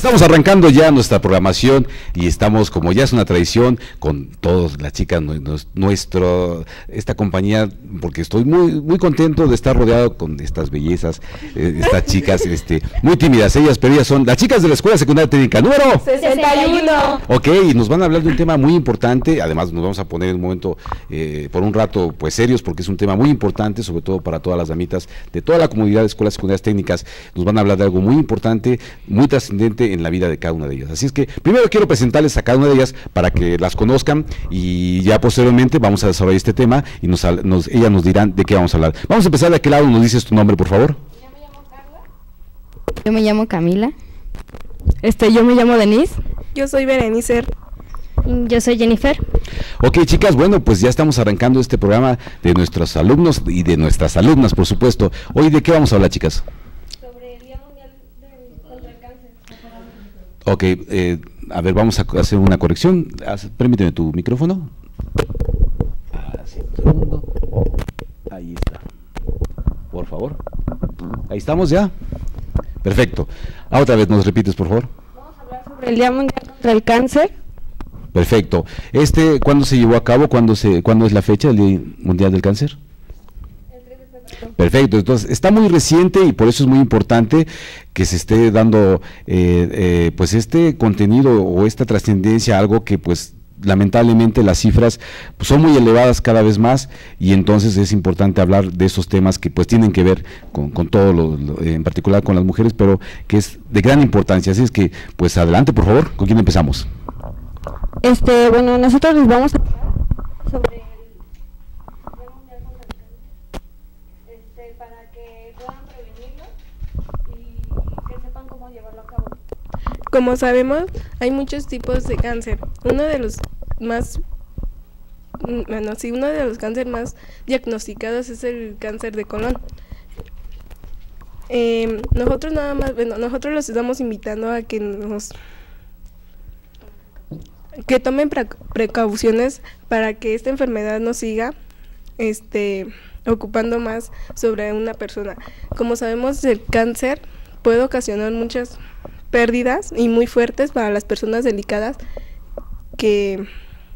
Estamos arrancando ya nuestra programación y estamos, como ya es una tradición, con todas las chicas, esta compañía, porque estoy muy contento de estar rodeado con estas bellezas, estas chicas, muy tímidas ellas, pero ellas son las chicas de la Escuela Secundaria Técnica número 61. Ok, y nos van a hablar de un tema muy importante. Además nos vamos a poner en un momento, por un rato, pues serios, porque es un tema muy importante, sobre todo para todas las damitas de toda la comunidad de escuelas secundarias técnicas. Nos van a hablar de algo muy importante, muy trascendente en la vida de cada una de ellas. Así es que primero quiero presentarles a cada una de ellas para que las conozcan y ya posteriormente vamos a desarrollar este tema y ellas nos dirán de qué vamos a hablar. Vamos a empezar de aquel lado. ¿Nos dices tu nombre, por favor? Yo me llamo Carla. Yo me llamo Camila. Yo me llamo Denise. Yo soy Berenice. Yo soy Jennifer. Ok, chicas, bueno, pues ya estamos arrancando este programa de nuestros alumnos y de nuestras alumnas, por supuesto. Hoy, ¿de qué vamos a hablar, chicas? Sobre el Día Mundial contra el Cáncer. Ok, a ver, vamos a hacer una corrección. Permíteme tu micrófono. Así, un segundo. Ahí está. Por favor. Ahí estamos ya. Perfecto. Otra vez, ¿nos repites, por favor? Vamos a hablar sobre el Día Mundial contra el Cáncer. Perfecto. ¿Cuándo se llevó a cabo? ¿Cuándo es la fecha del Día Mundial del Cáncer? El 3 de febrero. Perfecto, entonces está muy reciente y por eso es muy importante que se esté dando pues este contenido o esta trascendencia, algo que pues lamentablemente las cifras pues, son muy elevadas cada vez más, y entonces es importante hablar de esos temas que pues tienen que ver con todo en particular con las mujeres, pero que es de gran importancia. Así es que pues adelante, por favor. ¿Con quién empezamos? Bueno, nosotros les vamos a hablar sobre el Día Mundial contra el Cáncer, para que puedan prevenirlo y que sepan cómo llevarlo a cabo. Como sabemos, hay muchos tipos de cáncer. Uno de los cánceres más diagnosticados es el cáncer de colon. Nosotros los estamos invitando a que tomen precauciones para que esta enfermedad no siga ocupando más sobre una persona. Como sabemos, el cáncer puede ocasionar muchas pérdidas y muy fuertes para las personas delicadas que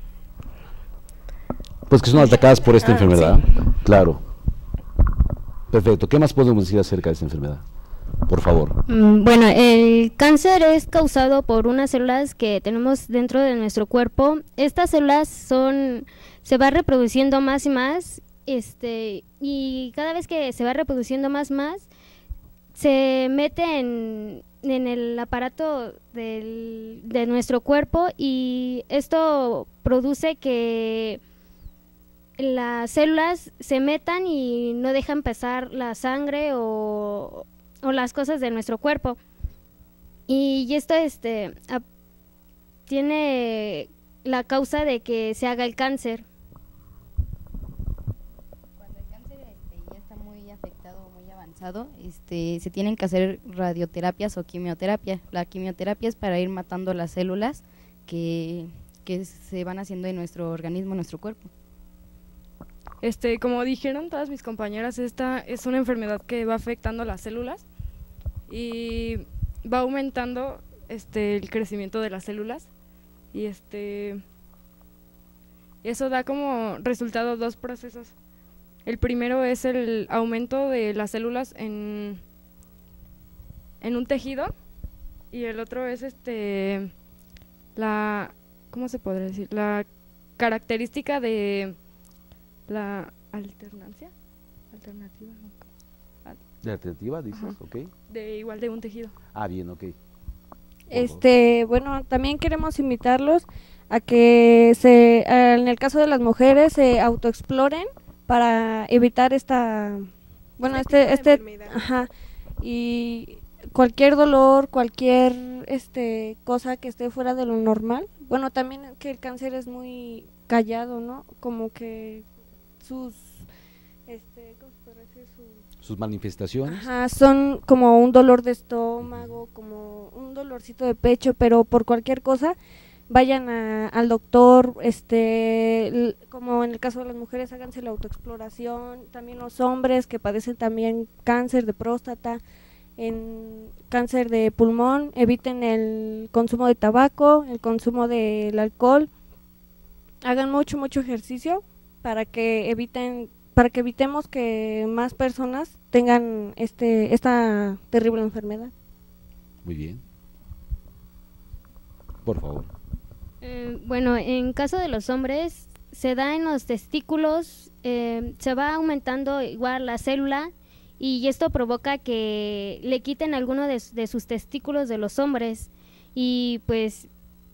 son atacadas por esta enfermedad. Sí. Claro. Perfecto. ¿Qué más podemos decir acerca de esta enfermedad? Por favor. Bueno, el cáncer es causado por unas células que tenemos dentro de nuestro cuerpo. Estas células se va reproduciendo más y más, y cada vez que se va reproduciendo más, se mete en el aparato de nuestro cuerpo, y esto produce que las células se metan y no dejan pasar la sangre o las cosas de nuestro cuerpo. Y esto tiene la causa de que se haga el cáncer. Cuando el cáncer ya está muy afectado, muy avanzado, se tienen que hacer radioterapias o quimioterapia. La quimioterapia es para ir matando las células que se van haciendo en nuestro organismo, en nuestro cuerpo. Como dijeron todas mis compañeras, esta es una enfermedad que va afectando las células y va aumentando el crecimiento de las células, y eso da como resultado dos procesos. El primero es el aumento de las células en un tejido, y el otro es ¿cómo se podría decir? La característica de la alternativa. ¿De alternativa dices? Ajá. Ok. Igual de un tejido. Bien, ok. Bueno, también queremos invitarlos a que en el caso de las mujeres se autoexploren para evitar enfermedad. Ajá, y cualquier dolor, cualquier cosa que esté fuera de lo normal. Bueno, también que el cáncer es muy callado, ¿no? Como que sus ¿cómo se puede decir? Sus manifestaciones. Ajá, son como un dolor de estómago, como un dolorcito de pecho, pero por cualquier cosa vayan al doctor, como en el caso de las mujeres, háganse la autoexploración. También los hombres que padecen también cáncer de próstata, en cáncer de pulmón, eviten el consumo de tabaco, el consumo del alcohol, hagan mucho ejercicio para que evitemos que más personas tengan esta terrible enfermedad. Muy bien. Por favor. Bueno, en caso de los hombres, se da en los testículos, se va aumentando igual la célula y esto provoca que le quiten alguno de sus testículos de los hombres y pues...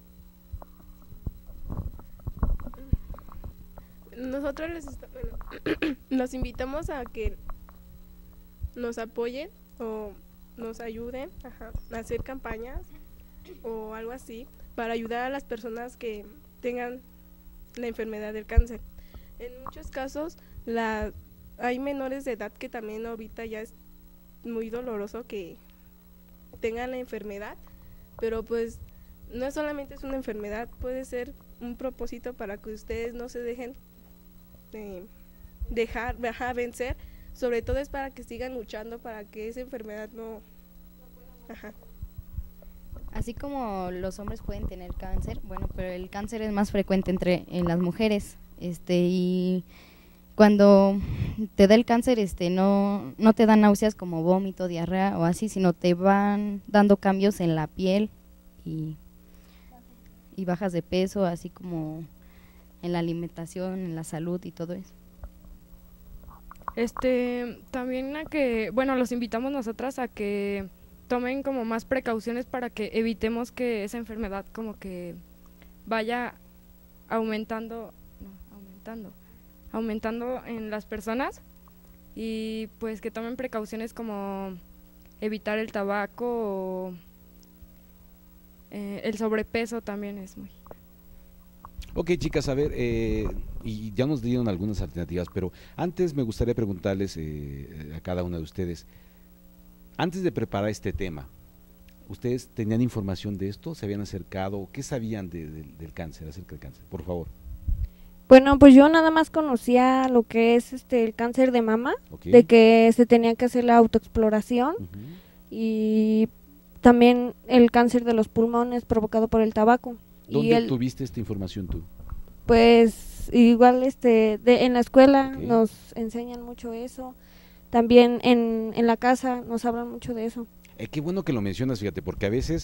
Nosotros los invitamos a que nos apoyen o nos ayuden a hacer campañas o algo así para ayudar a las personas que tengan la enfermedad del cáncer. En muchos casos hay menores de edad que también ahorita ya es muy doloroso que tengan la enfermedad, pero pues no solamente es una enfermedad, puede ser un propósito para que ustedes no se dejen dejar vencer, sobre todo es para que sigan luchando para que esa enfermedad no... Así como los hombres pueden tener cáncer, bueno, pero el cáncer es más frecuente en las mujeres, y cuando te da el cáncer, no te dan náuseas como vómito, diarrea o así, sino te van dando cambios en la piel y bajas de peso, así como en la alimentación, en la salud y todo eso. También los invitamos nosotras a que tomen como más precauciones para que evitemos que esa enfermedad como que vaya aumentando en las personas y pues que tomen precauciones como evitar el tabaco o el sobrepeso también es muy... Ok, chicas, a ver, y ya nos dieron algunas alternativas, pero antes me gustaría preguntarles a cada una de ustedes, antes de preparar este tema, ¿ustedes tenían información de esto? ¿Se habían acercado? ¿Qué sabían del cáncer, acerca del cáncer? Por favor. Bueno, pues yo nada más conocía lo que es el cáncer de mama, Okay. de que se tenía que hacer la autoexploración y también el cáncer de los pulmones provocado por el tabaco. ¿Dónde tuviste esta información tú? Pues igual en la escuela Okay. nos enseñan mucho eso, también en la casa nos hablan mucho de eso. Qué bueno que lo mencionas, fíjate, porque a veces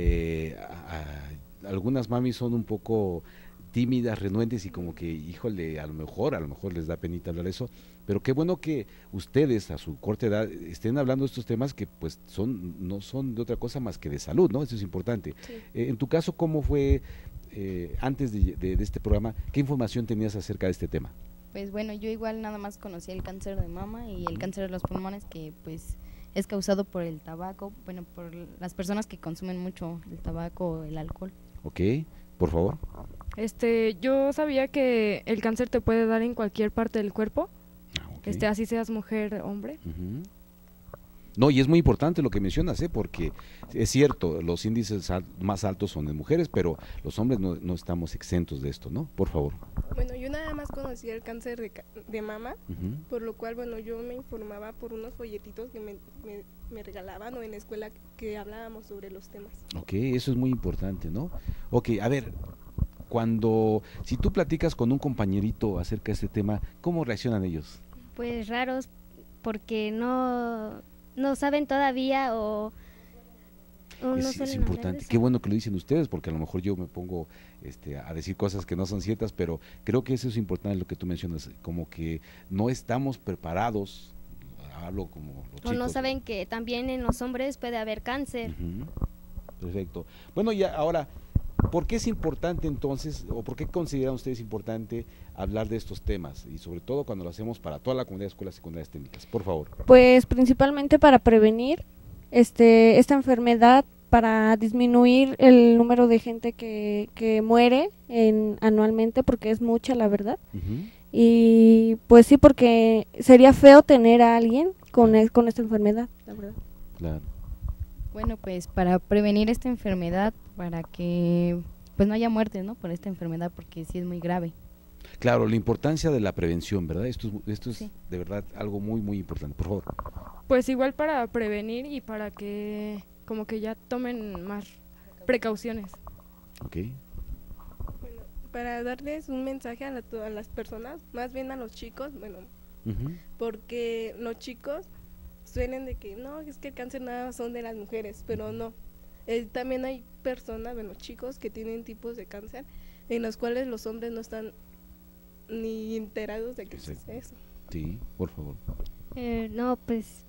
algunas mamis son un poco tímidas, renuentes y como que, híjole, a lo mejor les da penita hablar de eso, pero qué bueno que ustedes a su corta edad estén hablando de estos temas que pues no son de otra cosa más que de salud, ¿no? Eso es importante. Sí. En tu caso, ¿cómo fue antes de este programa? ¿Qué información tenías acerca de este tema? Pues bueno, yo igual nada más conocí el cáncer de mama y el cáncer de los pulmones que pues es causado por el tabaco, bueno, por las personas que consumen mucho el tabaco o el alcohol. Ok, por favor. Yo sabía que el cáncer te puede dar en cualquier parte del cuerpo, Ok. así seas mujer, hombre. Ujú. No, y es muy importante lo que mencionas, porque es cierto, los índices más altos son en mujeres, pero los hombres no estamos exentos de esto, ¿no? Por favor. Bueno, yo nada más conocía el cáncer de mama, Ujú. por lo cual, bueno, yo me informaba por unos folletitos que me regalaban o en la escuela que hablábamos sobre los temas. Ok, eso es muy importante, ¿no? Ok, a ver, si tú platicas con un compañerito acerca de este tema, ¿cómo reaccionan ellos? Pues raros, porque no saben todavía o no Es suelen hablar de importante, eso. qué bueno que lo dicen ustedes, porque a lo mejor yo me pongo a decir cosas que no son ciertas, pero creo que eso es importante lo que tú mencionas, como que no estamos preparados, hablo como los O chicos. no saben que también en los hombres puede haber cáncer. Ujú. Perfecto. Bueno, y ahora, ¿por qué es importante entonces, o por qué consideran ustedes importante hablar de estos temas? Y sobre todo cuando lo hacemos para toda la comunidad de escuelas secundarias técnicas, por favor. Pues principalmente para prevenir esta enfermedad, para disminuir el número de gente que muere anualmente, porque es mucha la verdad. Ujú. Y pues sí, porque sería feo tener a alguien con esta enfermedad, la verdad. Claro. Bueno, pues para prevenir esta enfermedad, para que pues no haya muertes, ¿no? Por esta enfermedad, porque sí es muy grave. Claro, la importancia de la prevención, ¿verdad? Esto es Sí. de verdad algo muy, muy importante. Por favor. Pues igual para prevenir y para que como que ya tomen más precauciones. Ok. Bueno, para darles un mensaje a las personas, más bien a los chicos, bueno, Ujú. porque los chicos suelen de que no, es que el cáncer nada son de las mujeres, pero no. También hay personas, bueno, chicos que tienen tipos de cáncer en los cuales los hombres no están ni enterados de que es Exacto. eso. Sí, por favor. No, pues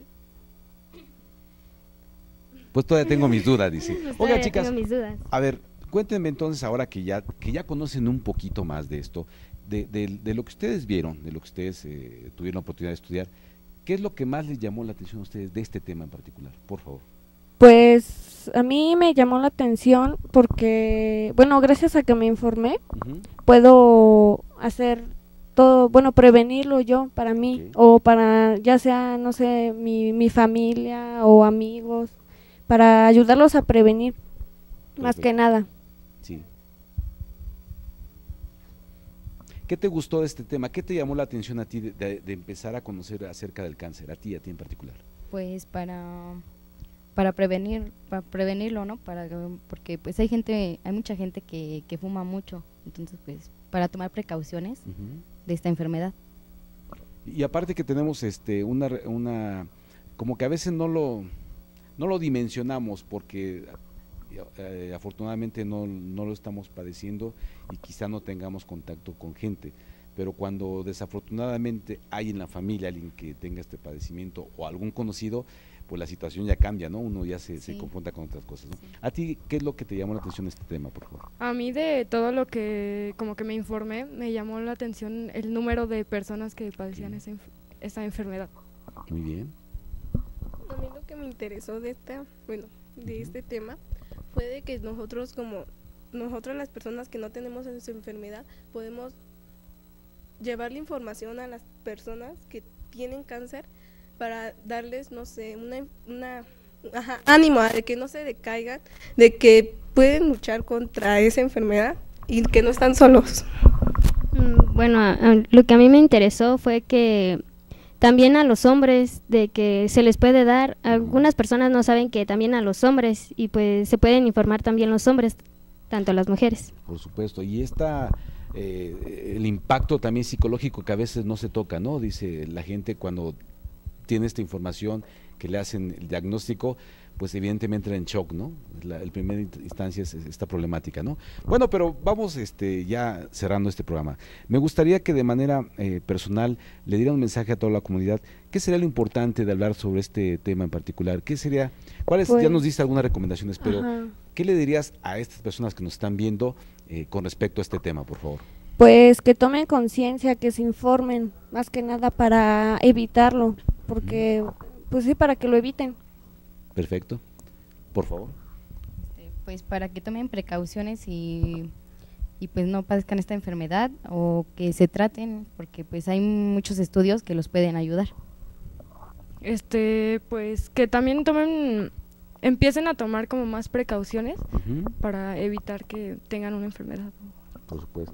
Pues todavía tengo mis dudas, dice. Oiga, todavía chicas, tengo mis dudas. a ver, cuéntenme entonces ahora que ya conocen un poquito más de esto, de lo que ustedes vieron, de lo que ustedes tuvieron la oportunidad de estudiar, ¿qué es lo que más les llamó la atención a ustedes de este tema en particular? Por favor. Pues a mí me llamó la atención porque, bueno, gracias a que me informé, Ujú. puedo hacer todo, bueno, prevenirlo yo para mí Ok. o para ya sea, no sé, mi familia o amigos, para ayudarlos a prevenir, más Perfecto. que nada. Sí. ¿Qué te gustó de este tema? ¿Qué te llamó la atención a ti de empezar a conocer acerca del cáncer? A ti en particular. Pues para prevenirlo, ¿no? Porque pues hay mucha gente que fuma mucho, entonces pues para tomar precauciones Ujú. de esta enfermedad. Y aparte que tenemos una como que a veces no lo dimensionamos porque afortunadamente no lo estamos padeciendo y quizá no tengamos contacto con gente, pero cuando desafortunadamente hay en la familia alguien que tenga este padecimiento o algún conocido, pues la situación ya cambia, ¿no? Uno ya se Sí. confronta con otras cosas, ¿no? Sí. ¿A ti qué es lo que te llamó la atención de este tema, por favor? A mí de todo lo que como que me informé, me llamó la atención el número de personas que padecían esa enfermedad. Muy bien. A mí lo que me interesó de este tema fue de que nosotros las personas que no tenemos esa enfermedad podemos llevar la información a las personas que tienen cáncer para darles, no sé, ánimo de que no se decaigan, de que pueden luchar contra esa enfermedad y que no están solos. Bueno, lo que a mí me interesó fue que también a los hombres, de que se les puede dar, algunas personas no saben que también a los hombres, y pues se pueden informar también los hombres, tanto las mujeres. Por supuesto, y el impacto también psicológico que a veces no se toca, ¿no? Dice la gente cuando tiene esta información que le hacen el diagnóstico, pues evidentemente entra en shock, ¿no? El primer instancia es esta problemática, ¿no? Bueno, pero vamos ya cerrando este programa. Me gustaría que de manera personal le diera un mensaje a toda la comunidad. ¿Qué sería lo importante de hablar sobre este tema en particular? Ya Pues, nos diste algunas recomendaciones, pero ajá. ¿qué le dirías a estas personas que nos están viendo con respecto a este tema, por favor? Pues que tomen conciencia, que se informen, más que nada para evitarlo, porque, pues sí, para que lo eviten. Perfecto. Por favor. Pues para que tomen precauciones y pues no padezcan esta enfermedad o que se traten, porque pues hay muchos estudios que los pueden ayudar. Pues que también empiecen a tomar como más precauciones Ujú. para evitar que tengan una enfermedad. Por supuesto.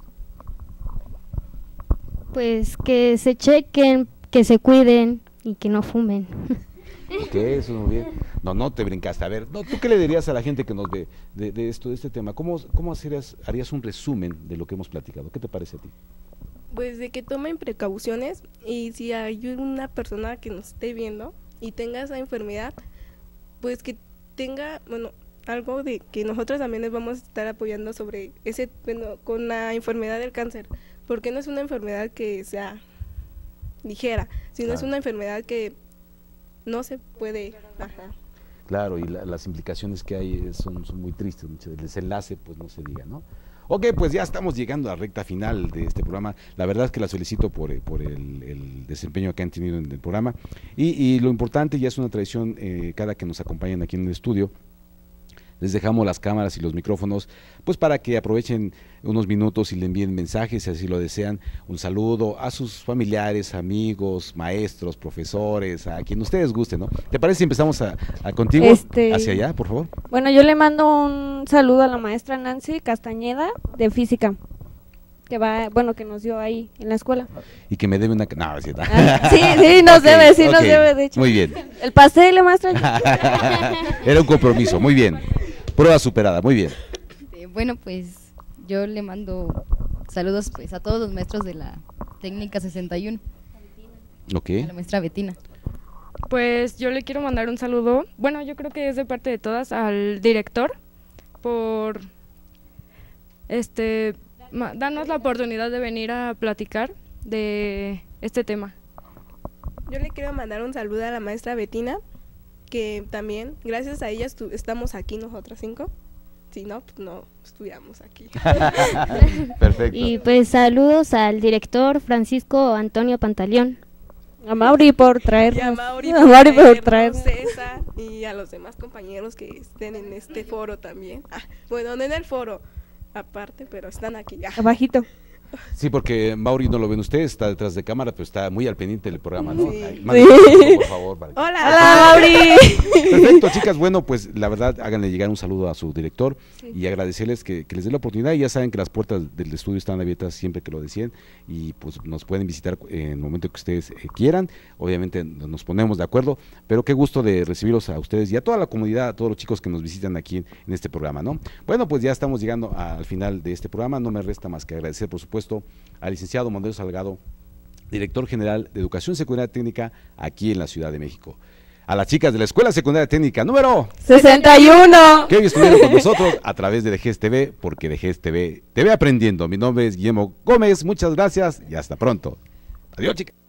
Pues que se chequen, que se cuiden y que no fumen. Ok, eso es muy bien. No te brincaste. A ver, ¿tú qué le dirías a la gente que nos ve de este tema? ¿Cómo harías un resumen de lo que hemos platicado? ¿Qué te parece a ti? Pues de que tomen precauciones y si hay una persona que nos esté viendo y tenga esa enfermedad, pues que tenga, algo de que nosotros también les vamos a estar apoyando sobre con la enfermedad del cáncer, porque no es una enfermedad que sea ligera, sino es Claro. una enfermedad que no se puede. Ajá. Claro, y las implicaciones que hay son muy tristes. El desenlace, pues no se diga, ¿no? Ok, pues ya estamos llegando a la recta final de este programa. La verdad es que las felicito por el desempeño que han tenido en el programa. Y lo importante, ya es una tradición, cada que nos acompañan aquí en el estudio, les dejamos las cámaras y los micrófonos, pues para que aprovechen unos minutos y le envíen mensajes, si así lo desean, un saludo a sus familiares, amigos, maestros, profesores, a quien ustedes gusten, ¿no? ¿Te parece si empezamos contigo hacia allá, por favor? Bueno, yo le mando un saludo a la maestra Nancy Castañeda de física. que va, bueno, que nos dio ahí en la escuela. Y que me debe una... No, es cierto. Sí, nos Ok, debe, sí, nos ok, debe, de hecho. Muy bien. El pastel, maestra. Era un compromiso, muy bien. Prueba superada, muy bien. Bueno, pues yo le mando saludos pues a todos los maestros de la técnica 61, Ok. a la maestra Betina. Pues yo le quiero mandar un saludo, bueno, yo creo que es de parte de todas, al director por darnos la oportunidad de venir a platicar de este tema. Yo le quiero mandar un saludo a la maestra Betina, que también, gracias a ella estamos aquí nosotras 5. Si no, pues no estudiamos aquí. Perfecto. Y pues saludos al director Francisco Antonio Pantaleón. A Mauri por traernos. Y a Mauri A Mauri por traernos, traernos. César, y a los demás compañeros que estén en este foro también. Bueno, no en el foro, aparte, pero están aquí. Abajito. Sí, porque Mauri no lo ven ustedes, está detrás de cámara, pero está muy al pendiente del programa, ¿no? Sí. Ay, mándenle un saludo, por favor. para que- Hola. Mauri! Perfecto, chicas. Bueno, pues la verdad, háganle llegar un saludo a su director y agradecerles que les dé la oportunidad. Y ya saben que las puertas del estudio están abiertas siempre que lo deseen y pues nos pueden visitar en el momento que ustedes quieran. Obviamente nos ponemos de acuerdo, pero qué gusto de recibirlos a ustedes y a toda la comunidad, a todos los chicos que nos visitan aquí en este programa, ¿no? Bueno, pues ya estamos llegando al final de este programa. No me resta más que agradecer, por supuesto, al licenciado Manuel Salgado, director general de Educación Secundaria Técnica aquí en la Ciudad de México. A las chicas de la Escuela Secundaria Técnica número 61. que hoy estuvieron con nosotros a través de DGES TV, porque DGES TV te ve aprendiendo. Mi nombre es Guillermo Gómez, muchas gracias y hasta pronto. Adiós, chicas.